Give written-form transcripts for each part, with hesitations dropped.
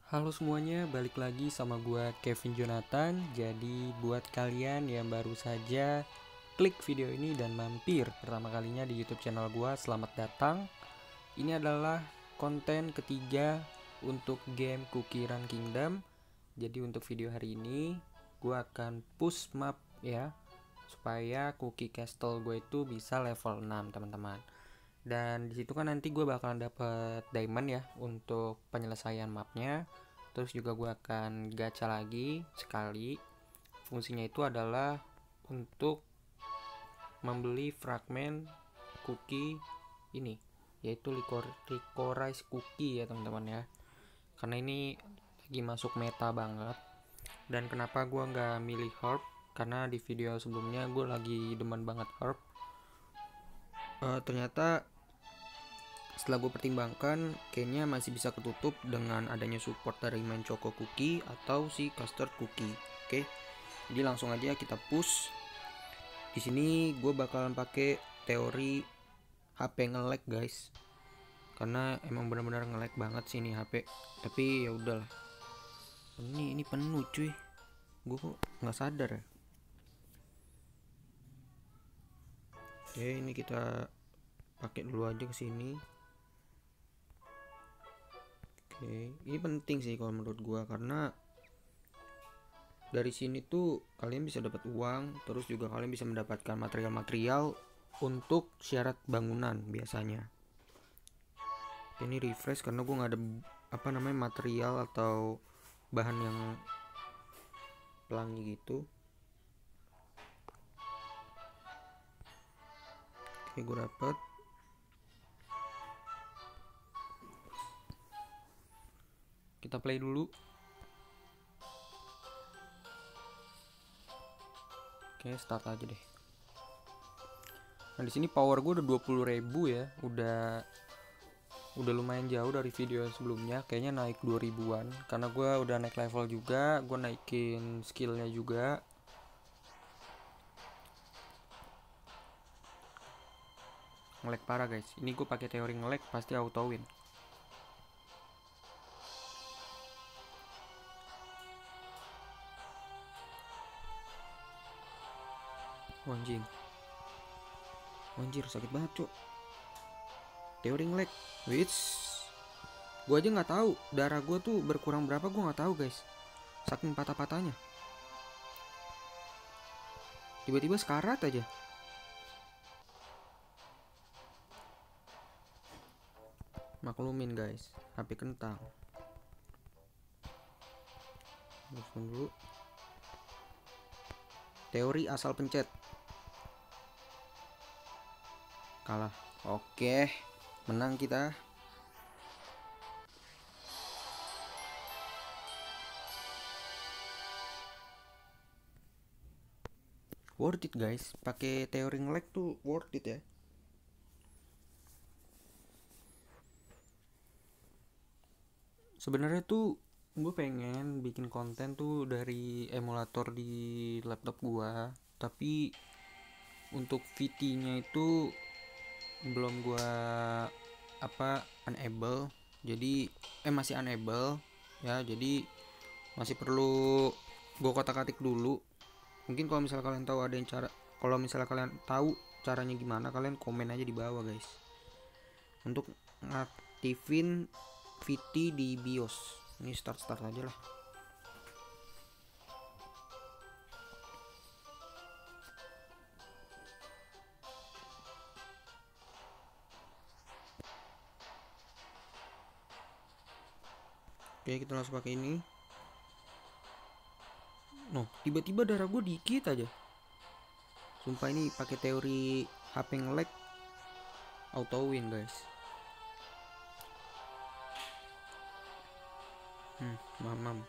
Halo semuanya, balik lagi sama gua Kevin Jonathan. Jadi buat kalian yang baru saja klik video ini dan mampir pertama kalinya di YouTube channel gua, selamat datang. Ini adalah konten ketiga untuk game Cookie Run Kingdom. Jadi untuk video hari ini gua akan push map ya, supaya Cookie Castle gue itu bisa level 6 teman-teman. Dan disitu kan nanti gue bakalan dapet diamond ya untuk penyelesaian mapnya. Terus juga gue akan gacha lagi sekali. Fungsinya itu adalah untuk membeli fragmen cookie ini, yaitu licorice cookie ya teman-teman ya. Karena ini lagi masuk meta banget. Dan kenapa gue nggak milih herb? Karena di video sebelumnya gue lagi demen banget herb. Ternyata setelah gue pertimbangkan, kayaknya masih bisa ketutup dengan adanya support dari main Choco Cookie atau si Custard Cookie. Oke, jadi langsung aja kita push. Di sini gue bakalan pakai teori HP nge-lag guys, karena emang benar-benar nge-lag banget sih ini HP. Tapi ya udahlah. Ini penuh cuy. Gue kok nggak sadar ya. Oke, ini kita pakai dulu aja ke sini. Oke, ini penting sih kalau menurut gua, karena dari sini tuh kalian bisa dapat uang, terus juga kalian bisa mendapatkan material-material untuk syarat bangunan biasanya. Ini refresh karena gua nggak ada material atau bahan yang pelangi gitu. Oke, gua dapet. Kita play dulu. Oke, start aja deh. Nah, di sini power gue udah 20.000 ya. Udah lumayan jauh dari video sebelumnya. Kayaknya naik 2000-an karena gue udah naik level juga, gue naikin skillnya juga. Ngelag parah guys. Ini gue pakai teori ngelag pasti auto win. Anjing. Anjir sakit banget cuk. Teori ngelag. Wits. Gue aja nggak tahu darah gue tuh berkurang berapa, gue nggak tahu guys. Saking patah-patahnya. Tiba-tiba sekarat aja. Maklumin guys, HP kentang. Dulu. Teori asal pencet. Kalah. Oke, menang kita. Worth it guys, pakai teori ngelag tuh worth it ya. Sebenarnya tuh gue pengen bikin konten tuh dari emulator di laptop gua, tapi untuk VT-nya itu belum gua unable. Jadi masih unable ya, jadi masih perlu gua kotak-katik dulu. Mungkin kalau misalnya kalian tahu ada yang cara, kalau misalnya kalian tahu caranya gimana, kalian komen aja di bawah guys, untuk ngaktifin VT di BIOS. Ini start aja lah. Oke, kita langsung pakai ini. No, tiba-tiba darah gue dikit aja. Sumpah ini pakai teori HP nge-lag auto win guys. Mamam.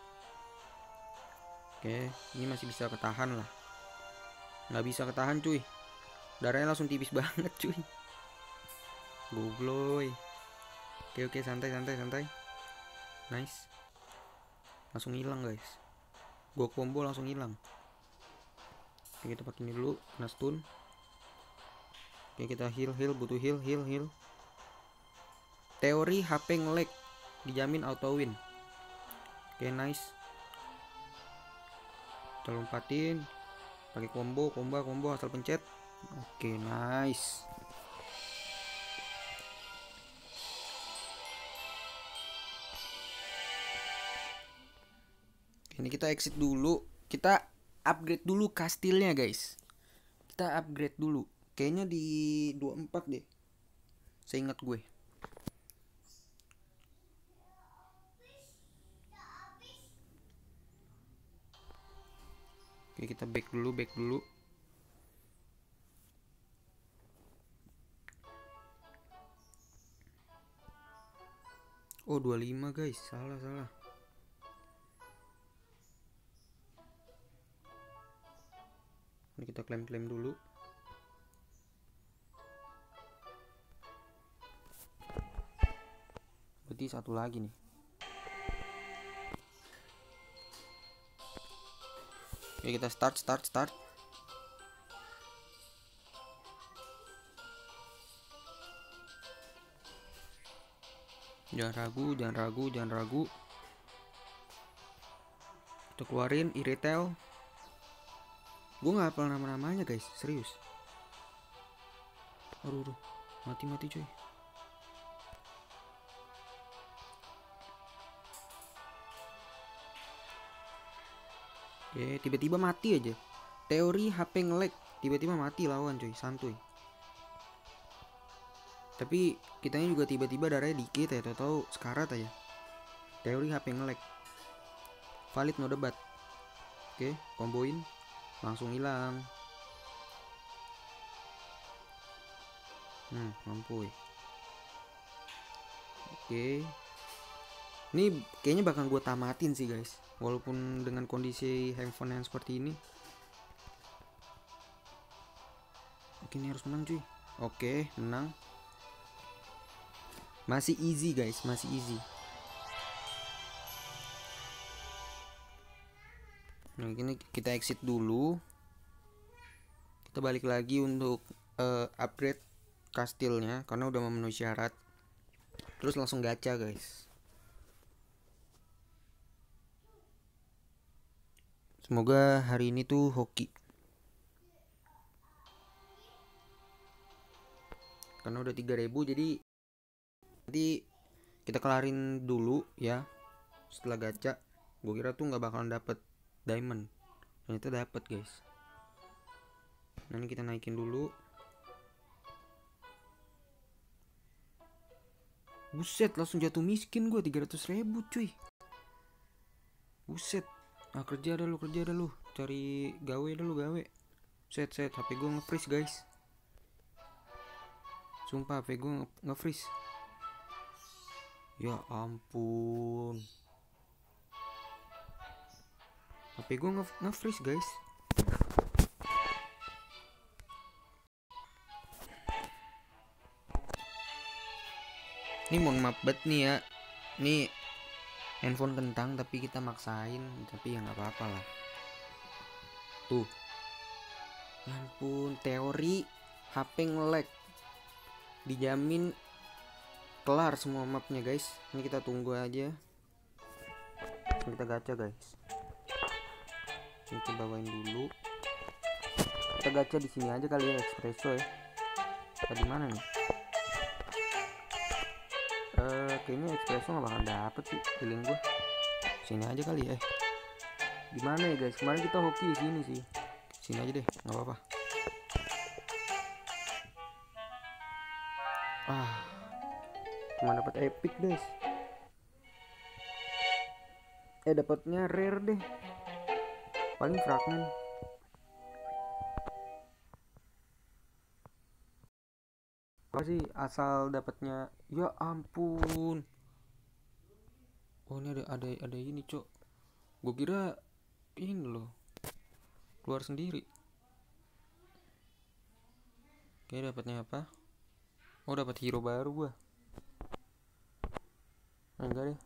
Oke, ini masih bisa ketahan lah. Nggak bisa ketahan cuy. Darahnya langsung tipis banget cuy. Gobloy. Oke, santai. Nice. Langsung hilang guys. Gua combo langsung hilang. Oke, kita pakai ini dulu, kena stun. Oke, kita heal, butuh heal. Teori HP nge-lag dijamin auto win. Oke, nice. Kita lompatin pakai combo asal pencet. Oke, nice. Ini kita exit dulu, kita upgrade dulu kastilnya guys. Kita upgrade dulu. Kayaknya di 24 deh, seingat gue. Oke, kita back dulu. Oh, 25 guys, salah. Ini kita klaim dulu. Berarti satu lagi nih. Oke, kita start. Jangan ragu. Kita keluarin Iritel. Gue nggak hafal namanya guys, serius. Aduh, mati coy. Oke, tiba-tiba mati aja. Teori HP nge-lag, tiba-tiba mati lawan coy, santuy. Tapi kitanya juga tiba-tiba darahnya dikit ya, tahu sekarat aja. Teori HP nge-lag. Valid no debat. Oke, komboin, langsung hilang. Mampu. Oke. Ini kayaknya bakal gue tamatin sih guys, walaupun dengan kondisi handphone yang seperti ini. Oke, ini harus menang cuy. Oke, menang. Masih easy guys, masih easy. Nah, ini kita exit dulu. Kita balik lagi untuk upgrade kastilnya karena udah memenuhi syarat. Terus langsung gacha guys. Semoga hari ini tuh hoki. Karena udah 3.000, jadi nanti kita kelarin dulu ya. Setelah gacha, gue kira tuh nggak bakalan dapet diamond, ternyata dapet guys. Nah, ini kita naikin dulu. Buset, langsung jatuh miskin gue, 300.000 cuy. Buset. Nah, kerja dah lu. Cari gawe dah lu, gawe. Set, HP gue nge-freeze guys. Sumpah HP gue nge-freeze. Ya ampun. HP gue nge-freeze guys. Ini mohon maaf banget nih ya. Ini handphone kentang tapi kita maksain, tapi ya nggak apa-apa lah. Tuh. Ya ampun, teori HP nge-lag. Dijamin kelar semua mapnya guys. Ini kita tunggu aja. Kita gacha guys. Ini kita bawain dulu. Kita gacha di sini aja kali ya, espresso ya. Tadi mana nih? Kayaknya espresso nggak bakal dapet sih, feeling gue. Sini aja kali ya. Gimana ya guys? Kemarin kita hoki di sini sih. Sini aja deh, nggak apa-apa. Cuma dapat epic guys. Dapatnya rare deh. Paling fragmen. Apa sih asal dapatnya? Ya ampun. Oh, ini ada ini, Cok. Gue kira ini loh. Keluar sendiri. Oke, dapatnya apa? Oh, dapat hero baru gua. Enggak deh.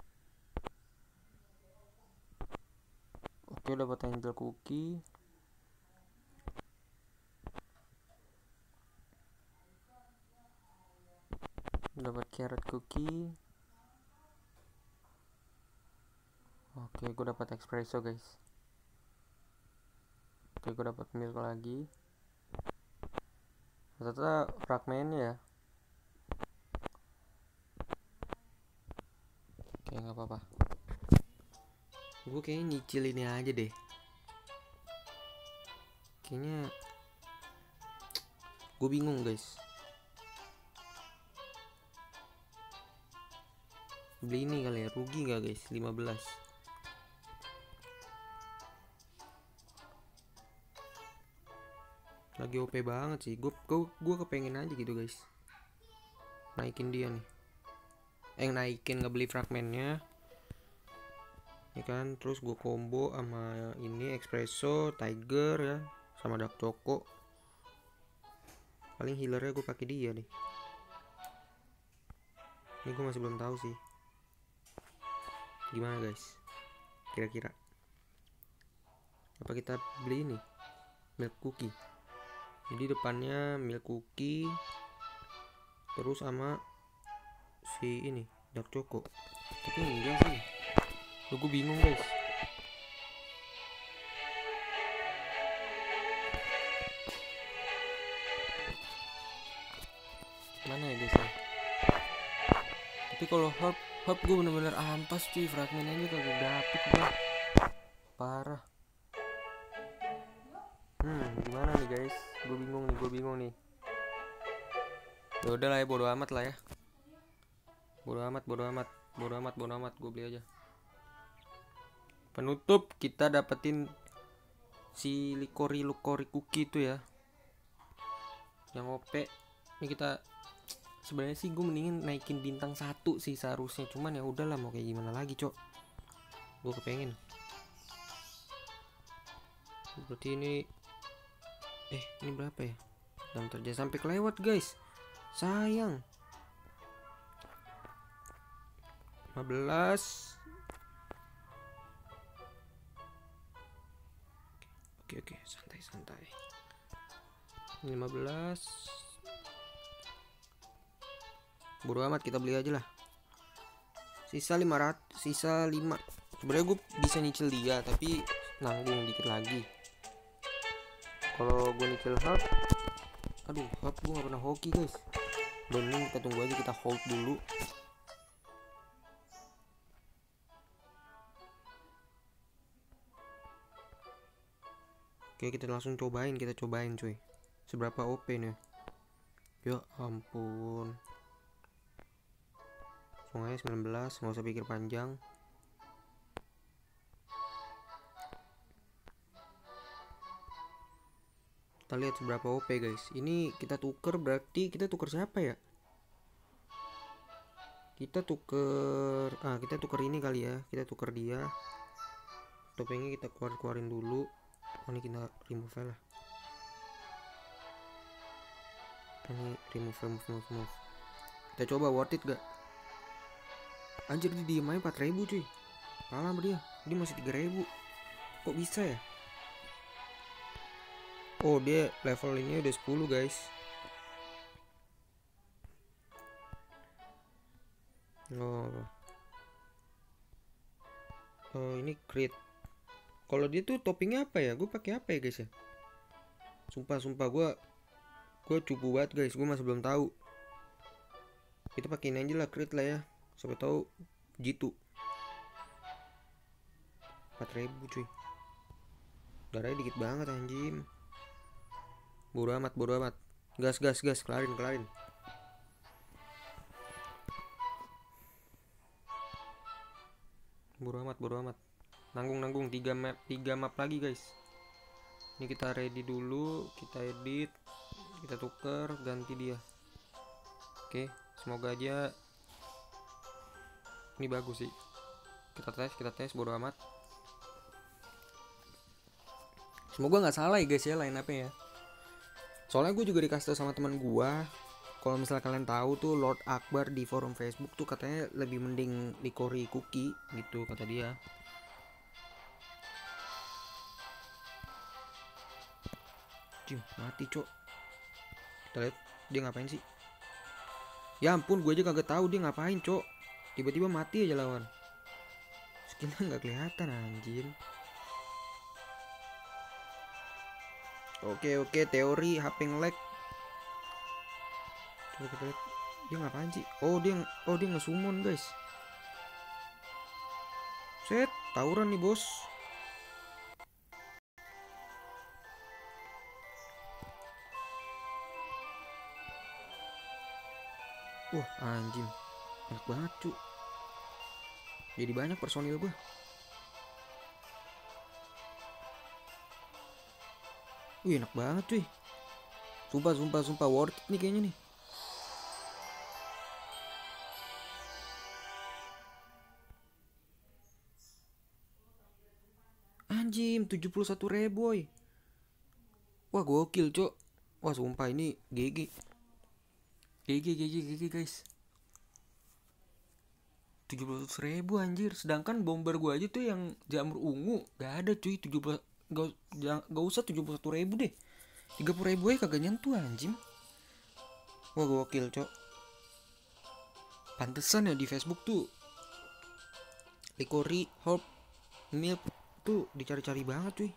Oke, dapat angel cookie. Dapat carrot cookie. Oke, gue dapat espresso guys. Oke, gue dapat milk lagi. Ternyata fragmennya ya. Oke, nggak apa-apa. Gue kayaknya nyicil ini aja deh. Kayaknya gue bingung guys. Beli ini kali ya, rugi nggak guys? 15. Lagi OP banget sih. Gue kepengen aja gitu guys. Naikin dia nih. Naikin ngebeli fragmennya. Ya kan, terus gue combo sama ini espresso, tiger ya, sama dark choco. Paling healernya gue pakai dia nih. Ini gue masih belum tahu sih. Gimana guys? Kira-kira apa kita beli ini? Milk cookie. Jadi depannya milk cookie, terus sama si ini dark choco. Tapi enggak sih. Gue bingung guys. Mana ya guys ya? Tapi kalau herb gue bener-bener ampas cuy, fragmen aja kagak dapet gue. Parah. Gimana nih guys? Gue bingung nih. Ya udah lah ya, bodo amat lah ya. Bodo amat, gue beli aja. Penutup kita dapetin si likori cookie itu ya. Yang OP. Ini kita sebenarnya sih gue mendingin naikin bintang 1 sih seharusnya, cuman ya udahlah, mau kayak gimana lagi cok. Gue kepengen. Berarti ini berapa ya? Dan terjadi sampai kelewat guys. Sayang. 15. Oke, santai. 15. Bodo amat, kita beli aja lah. Sisa 500, sisa 5. Sebenarnya gue bisa nyicil dia, tapi nanggung dikit lagi. Kalau gue nyicil hub, hub gue gak pernah hoki guys. Mending kita tunggu aja, kita hold dulu. Oke, kita langsung cobain cuy. Seberapa OP nih. Ya ampun. Langsung aja 19, nggak usah pikir panjang. Kita lihat seberapa OP guys. Ini kita tuker, berarti kita tuker siapa ya? Kita tuker ini kali ya. Kita tuker dia. Topengnya kita keluarin dulu. Oh, ini kita remove lah. Ini remove. Kita coba worth it gak? Anjir, dia diem aja 4.000 cuy. Kalah sama dia masih 3.000. Kok bisa ya? Oh, dia level ini udah 10 guys. Oh, ini crit. Kalau dia tuh toppingnya apa ya? Gue pakai apa ya guys ya? Sumpah gue cupu banget guys. Gue masih belum tahu. Kita pakein aja lah crit lah ya. Siapa tahu jitu. 4.000 cuy. Darahnya dikit banget anjing. Bodo amat. Gas. Kelarin. Bodo amat. Nanggung 3 map lagi guys. Ini kita ready dulu, kita edit, kita tuker, ganti dia. Oke, semoga aja ini bagus sih. Kita tes bodo amat. Semoga nggak salah ya guys ya line up-nya ya. Soalnya gue juga dikasih tau sama teman gue, kalau misalnya kalian tahu tuh Lord Akbar di forum Facebook tuh katanya lebih mending likori cookie gitu kata dia. Mati cok. Kita lihat dia ngapain sih. Ya ampun, gue aja kagak tahu dia ngapain cok. Tiba-tiba mati aja lawan. Skinnya nggak kelihatan anjir. Oke, teori HP nge-lag. Coba kita lihat. Dia ngapain sih? Oh dia nge-summon guys. Set, tawuran nih bos. Wah anjing, enak banget cu. Jadi banyak personil gue. Wih enak banget cuy. Sumpah worth it nih kayaknya nih. Anjing 71.000 boy. Wah gokil cok. Wah sumpah ini GG guys. 71.000 anjir. Sedangkan bomber gua aja tuh yang jamur ungu gak ada cuy. 70 gak usah 71.000 deh. 30.000 aja kagak nyentuh anjing. Wah gokil cok. Pantesan ya di Facebook tuh Likori, Hope, Milk tuh dicari-cari banget cuy.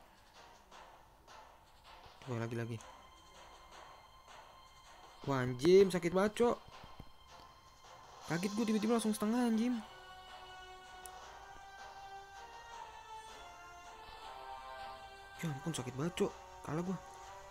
Coba lagi. Wah anjim sakit banget cok. Kaget gue tiba-tiba langsung setengah anjim. Ya ampun sakit banget cok. Kalah gue.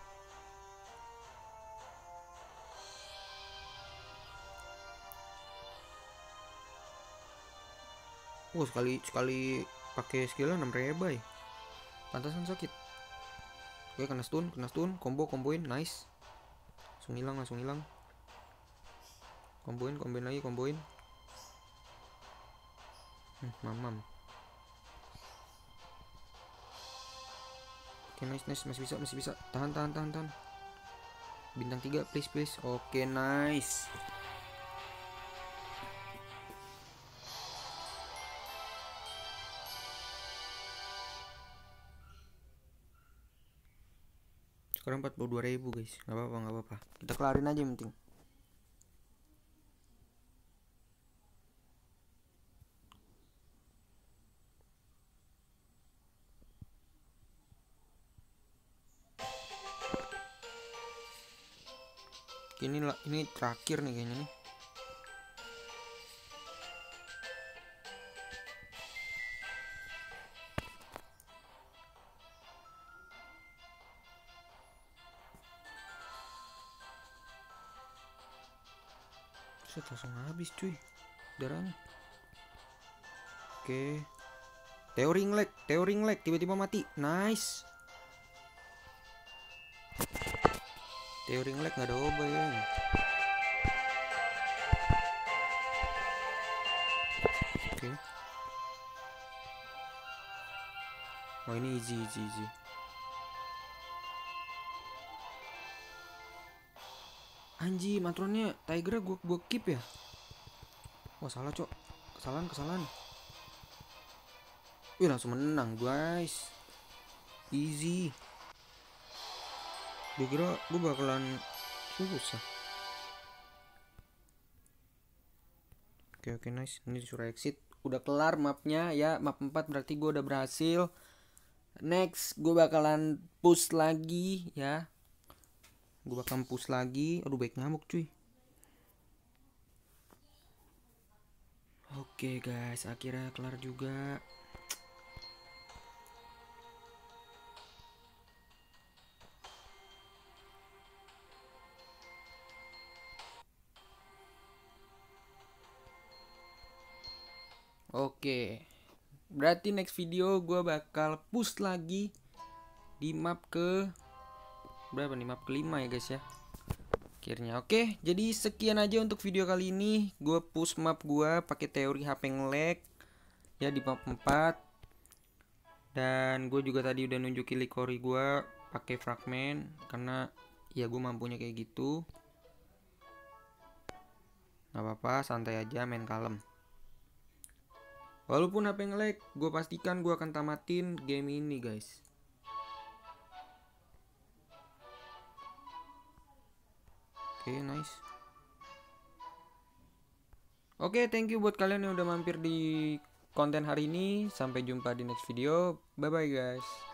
Wah sekali pakai skillnya 6.000 ya. Pantasan sakit. Oke kena stun, komboin, nice. Langsung hilang. Komboin lagi. Mamam. Oke nice, masih bisa. Tahan. Bintang 3 please. Oke nice. Sekarang 42.000 guys. Gak apa-apa. Kita kelarin aja yang penting. Ini terakhir nih kayaknya nih. Set langsung habis cuy darahnya. Oke. Teori ngelag tiba-tiba mati. Nice. Teori ngelag nggak ada obat ya. Oke. Oh ini easy. Anjir matronnya Tiger gua keep ya. Wah salah cok. Kesalahan. Wih langsung menang guys. Easy. Gue kira gue bakalan susah. Oke nice. Ini disuruh exit. Udah kelar mapnya ya. Map 4 berarti gue udah berhasil. Next gue bakalan push lagi ya. Aduh baik ngamuk cuy. Oke guys akhirnya kelar juga. Oke, berarti next video gue bakal push lagi di map ke berapa nih, map kelima ya guys ya akhirnya. Oke, jadi sekian aja untuk video kali ini. Gue push map gue pakai teori HP ngelag ya di map 4. Dan gue juga tadi udah nunjukin Likori gue pakai fragment karena ya gue mampunya kayak gitu. Gak apa-apa, santai aja, main kalem. Walaupun HP nge-lag, gue pastikan gue akan tamatin game ini guys. Oke, nice. Oke, thank you buat kalian yang udah mampir di konten hari ini. Sampai jumpa di next video. Bye bye guys.